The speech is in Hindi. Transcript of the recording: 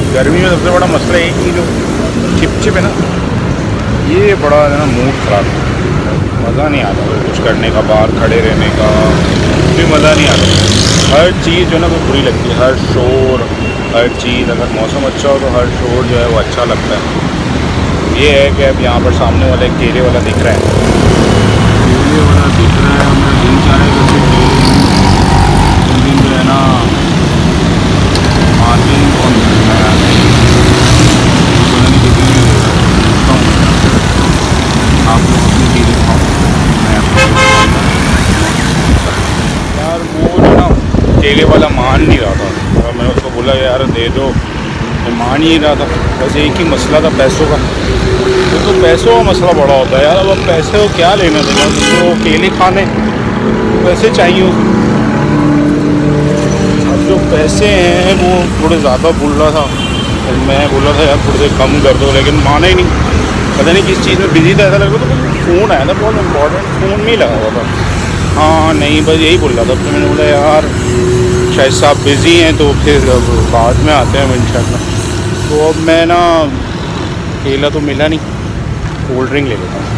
गर्मी में सबसे बड़ा मसला है कि जो चिपचिप है ना, ये बड़ा है ना मूड ख़राब है। मज़ा नहीं आता कुछ करने का, बाहर खड़े रहने का भी मज़ा नहीं आता। हर चीज़ जो है ना वो बुरी लगती है, हर शोर, हर चीज़। अगर मौसम अच्छा हो तो हर शोर जो है वो अच्छा लगता है। ये है कि अब यहाँ पर सामने वाला एक केले वाला दिख रहा है, केले वाला दिख रहा है। हमें दिन चाह रहा है कि दिन जो है ना मार्केटिंग कौन करता है यार, पता नहीं कितने में देगा। देखता हूँ आप लोग अपनी चीज़ें खाओ, मैं यार वो जो ना केले वाला मान नहीं रहा था। और मैंने उसको बोला यार दे दो, तो मान ही नहीं रहा था। बस एक ही मसला था पैसों का। तो पैसों का मसला बड़ा होता है यार। अब पैसे को क्या लेना देना, तो केले खाने पैसे चाहिए। अब जो पैसे हैं वो थोड़े ज़्यादा बोल रहा था, और मैं बोला था यार थोड़े से कम कर दो, लेकिन माना ही नहीं। पता नहीं किस चीज़ में बिजी था, ऐसा लग रहा था। तो फ़ोन आया था, बहुत इंपॉर्टेंट फ़ोन नहीं लगा हुआ था। हाँ नहीं, बस यही बोल रहा था। तो मैंने बोला यार शायद साहब बिज़ी हैं, तो फिर अब बाद में आते हैं इंशाल्लाह। तो अब मैं ना केला तो मिला नहीं, कोल्ड ड्रिंक ले लेता हूँ।